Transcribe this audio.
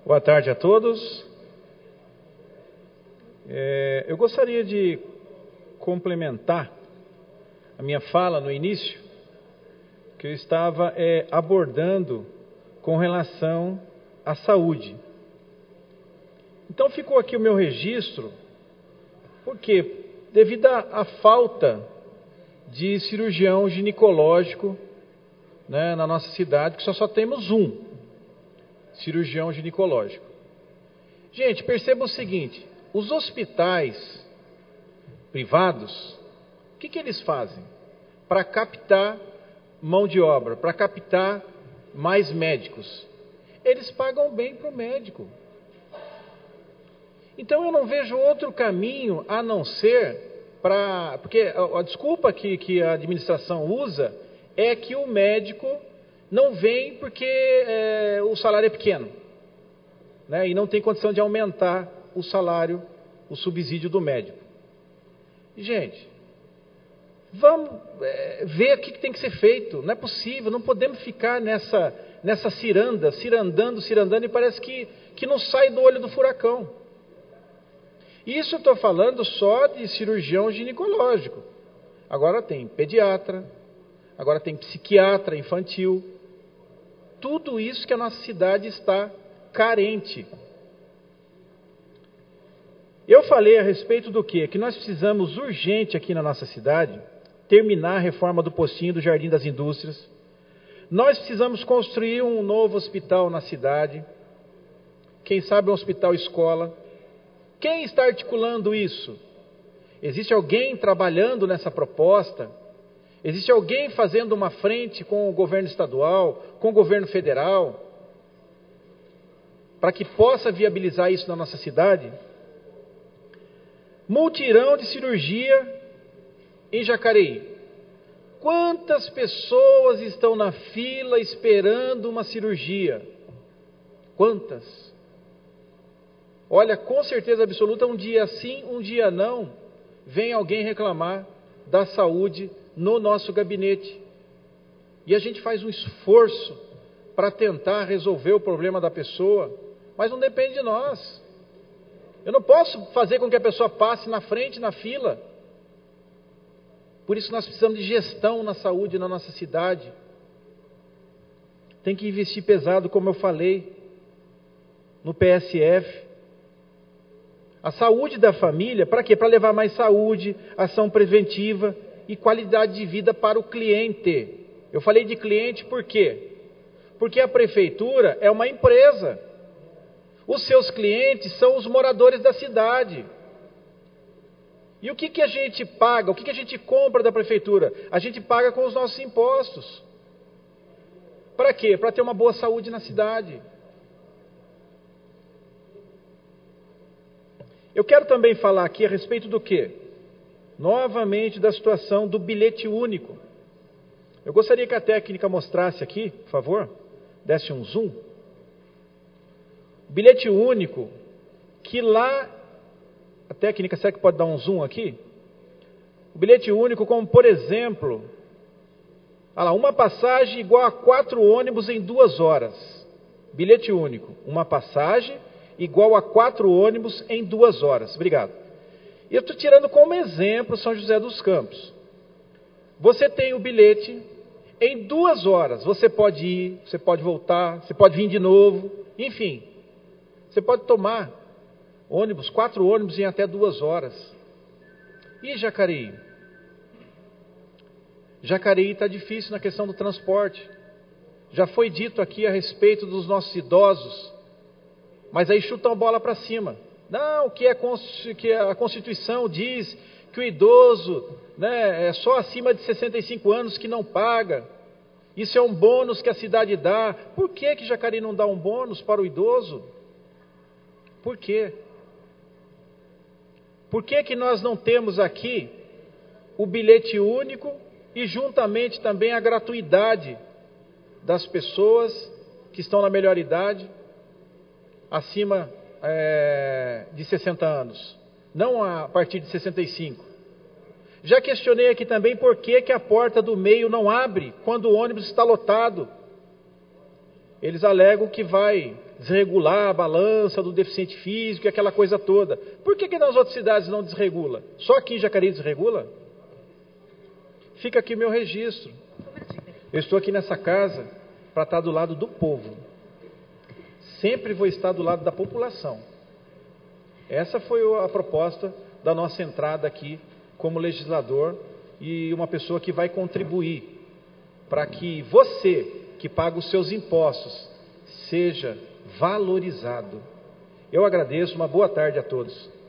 Boa tarde a todos. Eu gostaria de complementar a minha fala no início, que eu estava abordando com relação à saúde. Então ficou aqui o meu registro, porque devido à falta de cirurgião ginecológico, né, na nossa cidade, que só temos um cirurgião ginecológico. Gente, perceba o seguinte, os hospitais privados, o que eles fazem? Para captar mão de obra, para captar mais médicos. Eles pagam bem para o médico. Então eu não vejo outro caminho a não ser para... Porque a desculpa que a administração usa é que o médico não vem porque o salário é pequeno, né? E não tem condição de aumentar o salário, o subsídio do médico. Gente, vamos ver o que tem que ser feito. Não é possível, não podemos ficar nessa cirandando, e parece que não sai do olho do furacão. Isso eu estou falando só de cirurgião ginecológico. Agora tem pediatra, agora tem psiquiatra infantil. Tudo isso que a nossa cidade está carente. Eu falei a respeito do quê? Que nós precisamos urgente aqui na nossa cidade terminar a reforma do postinho do Jardim das Indústrias. Nós precisamos construir um novo hospital na cidade. Quem sabe um hospital escola. Quem está articulando isso? Existe alguém trabalhando nessa proposta? Existe alguém fazendo uma frente com o governo estadual, com o governo federal, para que possa viabilizar isso na nossa cidade? Multirão de cirurgia em Jacareí. Quantas pessoas estão na fila esperando uma cirurgia? Quantas? Olha, com certeza absoluta, um dia sim, um dia não, vem alguém reclamar da saúde no nosso gabinete. E a gente faz um esforço para tentar resolver o problema da pessoa, mas não depende de nós. Eu não posso fazer com que a pessoa passe na frente, na fila. Por isso nós precisamos de gestão na saúde na nossa cidade. Tem que investir pesado, como eu falei, no PSF. A saúde da família, para quê? Para levar mais saúde, ação preventiva e qualidade de vida para o cliente. Eu falei de cliente por quê? Porque a prefeitura é uma empresa. Os seus clientes são os moradores da cidade. E o que a gente paga? O que a gente compra da prefeitura? A gente paga com os nossos impostos. Para quê? Para ter uma boa saúde na cidade. Eu quero também falar aqui a respeito do quê? Novamente da situação do bilhete único. Eu gostaria que a técnica mostrasse aqui, por favor, desse um zoom. Bilhete único, que lá, a técnica, será que pode dar um zoom aqui? O bilhete único, como por exemplo, uma passagem igual a 4 ônibus em 2 horas. Bilhete único, uma passagem igual a 4 ônibus em 2 horas. Obrigado. E eu estou tirando como exemplo São José dos Campos. Você tem o bilhete, em 2 horas, você pode ir, você pode voltar, você pode vir de novo, enfim. Você pode tomar ônibus, 4 ônibus em até 2 horas. E Jacareí? Jacareí está difícil na questão do transporte. Já foi dito aqui a respeito dos nossos idosos, mas aí chutam a bola para cima. Não, que a Constituição diz que o idoso, né, é só acima de 65 anos que não paga. Isso é um bônus que a cidade dá. Por que Jacareí não dá um bônus para o idoso? Por quê? Por que nós não temos aqui o bilhete único e juntamente também a gratuidade das pessoas que estão na melhor idade, acima de 60 anos, não a partir de 65. Já questionei aqui também por que a porta do meio não abre quando o ônibus está lotado. Eles alegam que vai desregular a balança do deficiente físico e aquela coisa toda. Por que nas outras cidades não desregula? Só aqui em Jacareí desregula? Fica aqui meu registro. Eu estou aqui nessa casa para estar do lado do povo. Sempre vou estar do lado da população. Essa foi a proposta da nossa entrada aqui como legislador e uma pessoa que vai contribuir para que você, que paga os seus impostos, seja valorizado. Eu agradeço, uma boa tarde a todos.